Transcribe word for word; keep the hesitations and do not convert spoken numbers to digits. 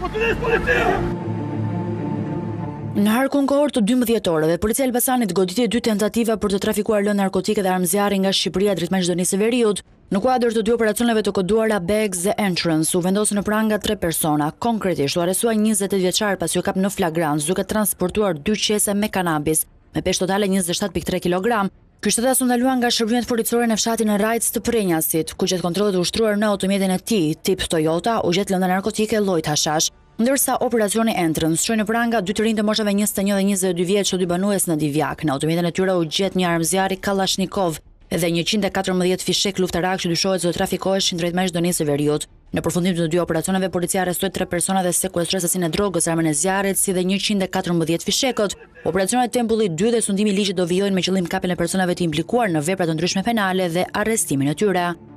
Në harkun kohor të dymbëdhjetë orëve, policia e Elbasanit goditi dy tentativa për të trafikuar lënë narkotike dhe armëzjarri nga Shqipëria drejt Maqedonisë së Veriut. Në kuadër të dy operacioneve të koduara Bags dhe Entrance, u vendosën në pranga tre persona. Konkretisht, u arrestuan njëzet e tetë vjeçar pasi u kap në flagrancë duke transportuar dy qese me kanabis, me peshë totale njëzet e shtatë pikë tre kilogram. Ky shtetas u ndaluan nga shërbimet policore në fshatin e Rajc të Prenjasit, ku gjatë kontrollit të ushtruar në automjetin e tij, tip Toyota, u gjet lëndë narkotike lloj hashash. Ndërsa operacioni Entrance çoi në pranga dy të rinj të moshave njëzet e një dhe njëzet e dy vjeç të dy banues në Divjak. Në automjetin e tyre u gjet një armëzjarri Kalashnikov dhe njëqind e katërmbëdhjetë fishek luftarak që dyshohet se do trafikoheshin drejt Maqedonisë së Veriut. Në përfundim të dy operacioneve, policia arrestoi tre persona dhe sekuestruesinë e drogës, armën e zjarrit, si dhe njëqind e katërmbëdhjetë fishekët. Operacionet Tempulli dy dhe sundimi i ligjit do vijojnë me qëllim kapjen e personave të implikuar në vepra të ndryshme penale dhe arrestimin e tyre.